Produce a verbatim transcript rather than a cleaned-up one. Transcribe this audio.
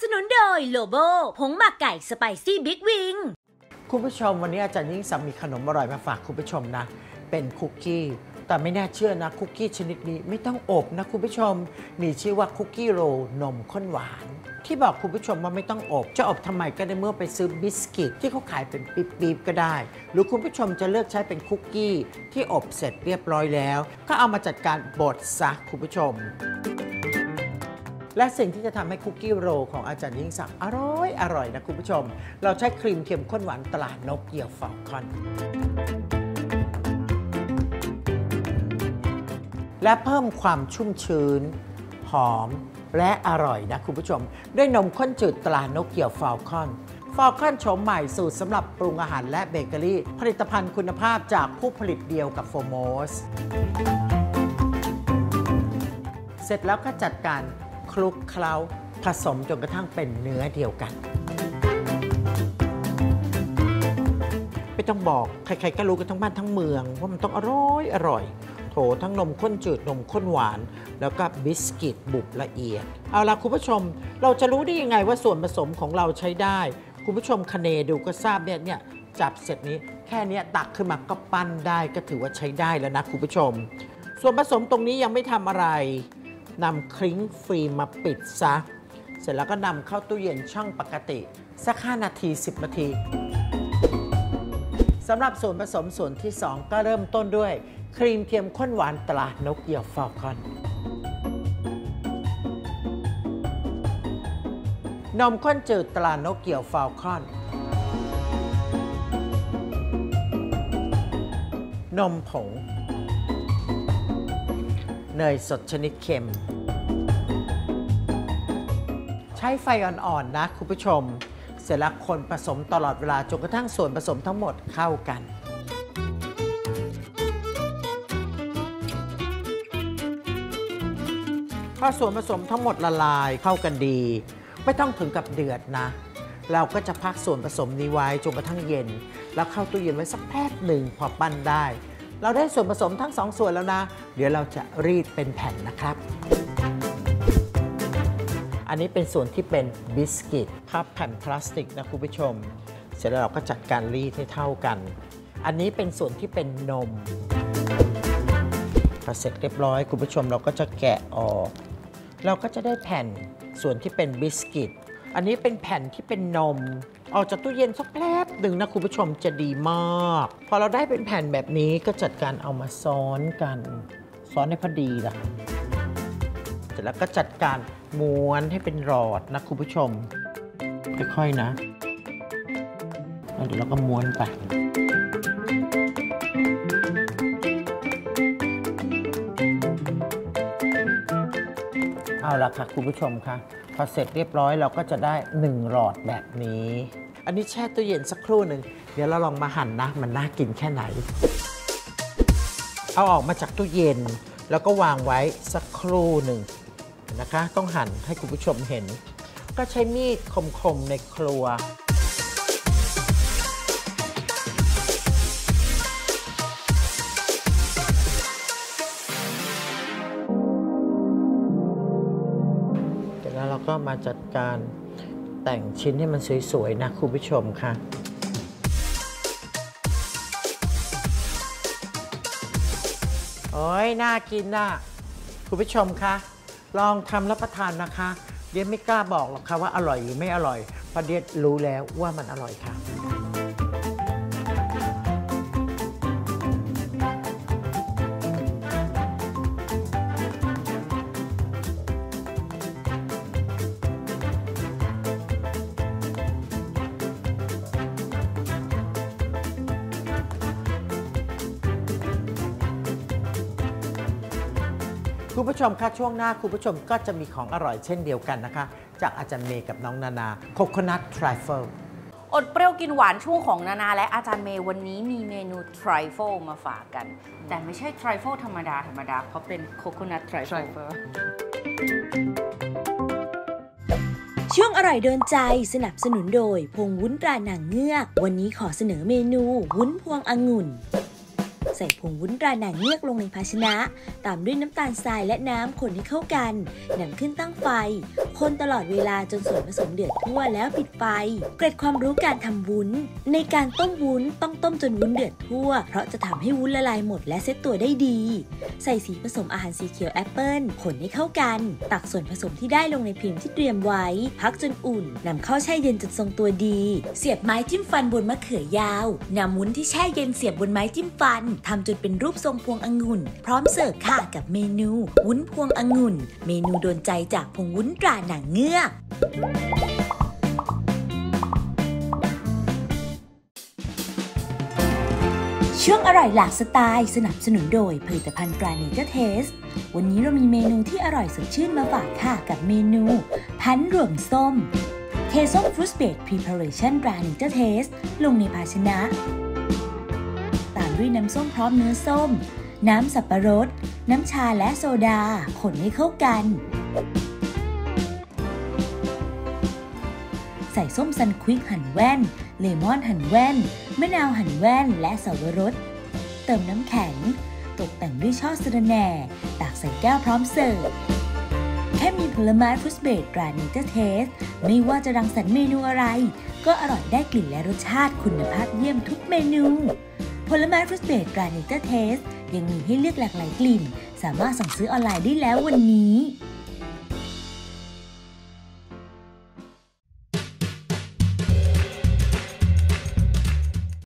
สนุนโดยโลโบผงหมักไก่สไปซี่บิ๊กวิงคุณผู้ชมวันนี้อาจารย์ยิ่งศักดิ์มีขนมอร่อยมาฝากคุณผู้ชมนะเป็นคุกกี้แต่ไม่น่าเชื่อนะคุกกี้ชนิดนี้ไม่ต้องอบนะคุณผู้ชมมีชื่อว่าคุกกี้โรลนมข้นหวานที่บอกคุณผู้ชมว่าไม่ต้องอบจะอบทำไมก็ได้เมื่อไปซื้อบิสกิตที่เขาขายเป็นปี๊บๆก็ได้หรือคุณผู้ชมจะเลือกใช้เป็นคุกกี้ที่อบเสร็จเรียบร้อยแล้วก็เอามาจัดการบดซะคุณผู้ชมและสิ่งที่จะทำให้คุกกี้โรลของอาจารย์ยิ่งศักดิ์อร่อยอร่อยนะคุณผู้ชมเราใช้ครีมเค็มข้นหวานตรา นกเหยี่ยวฟอลคอนและเพิ่มความชุ่มชื้นหอมและอร่อยนะคุณผู้ชมด้วยนมข้นจืดตรานกเหยี่ยวฟอลคอนฟอลคอนโฉมใหม่สูตรสำหรับปรุงอาหารและเบเกอรี่ผลิตภัณฑ์คุณภาพจากผู้ผลิตเดียวกับโฟโมสเสร็จแล้วก็จัดการคลุกเคล้าผสมจนกระทั่งเป็นเนื้อเดียวกันไม่ต้องบอกใครๆก็รู้กันทั้งบ้านทั้งเมืองว่ามันต้องอร่อยอร่อยโถทั้งนมข้นจืดนมข้นหวานแล้วก็บิสกิตบุบละเอียดเอาล่ะคุณผู้ชมเราจะรู้ได้ยังไงว่าส่วนผสมของเราใช้ได้คุณผู้ชมคะเนดูก็ทราบเนี่ยเนี่ยจับเสร็จนี้แค่นี้ตักขึ้นมาก็ปั้นได้ก็ถือว่าใช้ได้แล้วนะคุณผู้ชมส่วนผสมตรงนี้ยังไม่ทำอะไรนำคลิ้งฟิล์มมาปิดซะเสร็จแล้วก็นำเข้าตู้เย็นช่องปกติสักห้านาทีสิบนาทีสำหรับส่วนผสมส่วนที่สองก็เริ่มต้นด้วยครีมเทียมข้นหวานตรานกเหยี่ยวฟอลคอนนมข้นจืดตรานกเหยี่ยวฟอลคอนนมผงเนยสดชนิดเค็มใช้ไฟอ่อนๆนะคุณผู้ชมเสร็จแล้วคนผสมตลอดเวลาจนกระทั่งส่วนผสมทั้งหมดเข้ากันพอส่วนผสมทั้งหมดละลายเข้ากันดีไม่ต้องถึงกับเดือดนะเราก็จะพักส่วนผสมนี้ไว้จนกระทั่งเย็นแล้วเข้าตู้เย็นไว้สักแป๊บหนึ่งพอปั้นได้เราได้ส่วนผสมทั้งสองส่วนแล้วนะเดี๋ยวเราจะรีดเป็นแผ่นนะครับอันนี้เป็นส่วนที่เป็นบิสกิตพับแผ่นพลาสติกนะคุณผู้ชมเสร็จแล้วเราก็จัดการรีดให้เท่ากันอันนี้เป็นส่วนที่เป็นนมพอเสร็จเรียบร้อยคุณผู้ชมเราก็จะแกะออกเราก็จะได้แผ่นส่วนที่เป็นบิสกิตอันนี้เป็นแผ่นที่เป็นนมออกจากตู้เย็นสักแป๊บหนึ่งนะคุณผู้ชมจะดีมากพอเราได้เป็นแผ่นแบบนี้ก็จัดการเอามาซ้อนกันซ้อนให้พอดีล่ะเสร็จแล้วก็จัดการม้วนให้เป็นหลอดนะคุณผู้ชมค่อยๆนะแล้วเดี๋ยวเราก็ม้วนไปเอาละค่ะคุณผู้ชมค่ะพอเสร็จเรียบร้อยเราก็จะได้หนึ่งหลอดแบบนี้อันนี้แช่ตู้เย็นสักครู่หนึ่งเดี๋ยวเราลองมาหั่นนะมันน่ากินแค่ไหนเอาออกมาจากตู้เย็นแล้วก็วางไว้สักครู่หนึ่งนะคะต้องหั่นให้คุณผู้ชมเห็นก็ใช้มีดคมๆในครัวแล้วเราก็มาจัดการแต่งชิ้นให้มันสวยๆนะคุณผู้ชมค่ะโอ้ยน่ากินน่ะคุณผู้ชมคะลองทำรับประทานนะคะเดียไม่กล้าบอกหรอกค่ะว่าอร่อยหรือไม่อร่อยเพราะเดียรู้แล้วว่ามันอร่อยค่ะคุณผู้ชมคะช่วงหน้าคุณผู้ชมก็จะมีของอร่อยเช่นเดียวกันนะคะจากอาจารย์เมย์กับน้องนานาโคโคนัททริฟเฟิลอดเปรี้ยวกินหวานช่วงของนานาและอาจารย์เมย์วันนี้มีเมนูทริฟเฟิลมาฝากกันแต่ไม่ใช่ทริฟเฟิลธรรมดาธรรมดาเพราะเป็นโคโคนัททริฟเฟิลช่วงอร่อยโดนใจสนับสนุนโดยพงวุ้นตราหนังเงือกวันนี้ขอเสนอเมนูวุ้นพวงองุ่นใส่ผงวุ้นตราหนังเงือกลงในภาชนะตามด้วยน้ำตาลทรายและน้ำคนให้เข้ากันนำขึ้นตั้งไฟคนตลอดเวลาจนส่วนผสมเดือดทั่วแล้วปิดไฟเกร็ดความรู้การทำวุ้นในการต้มวุ้นต้องต้มจนวุ้นเดือดทั่วเพราะจะทำให้วุ้นละลายหมดและเซตตัวได้ดีใส่สีผสมอาหารสีเขียวแอปเปิ้ลคนให้เข้ากันตักส่วนผสมที่ได้ลงในพิมพ์ที่เตรียมไว้พักจนอุ่นนำเข้าแช่เย็นจนทรงตัวดีเสียบไม้จิ้มฟันบนมะเขือยาวนำวุ้นที่แช่เย็นเสียบบนไม้จิ้มฟันทำจนเป็นรูปทรงพวงองุ่นพร้อมเสิร์ฟค่ะกับเมนูวุ้นพวงองุ่นเมนูโดนใจจากผงวุ้นตราหนังเงือกช่วงอร่อยหลากสไตล์สนับสนุนโดยผลิตภัณฑ์ตราเนเจอร์เทสวันนี้เรามีเมนูที่อร่อยสดชื่นมาฝากค่ะกับเมนูพันรวมส้มเทส้มฟรุตเบรดพรีพาเรชั่นตราเนเจอร์เทสลงในภาชนะตามด้วยน้ำส้มพร้อมเนื้อส้มน้ำสับปะรดน้ำชาและโซดาคนให้เข้ากันใส่ส้มซันควิกหั่นแว่นเลมอนหั่นแว่นมะนาวหั่นแว่นและสับปะรดเติมน้ำแข็งตกแต่งด้วยช่อสะระแหน่ตักใส่แก้วพร้อมเสิร์ฟแค่มีผลไม้ฟรุตเบรดตราเนเจอร์เทสไม่ว่าจะรังสรรค์เมนูอะไรก็อร่อยได้กลิ่นและรสชาติคุณภาพเยี่ยมทุกเมนูผลไม้ฟรุตเบรดตราเนเจอร์เทสยังมีให้เลือกหลากหลายกลิ่นสามารถสั่งซื้อออนไลน์ได้แล้ววันนี้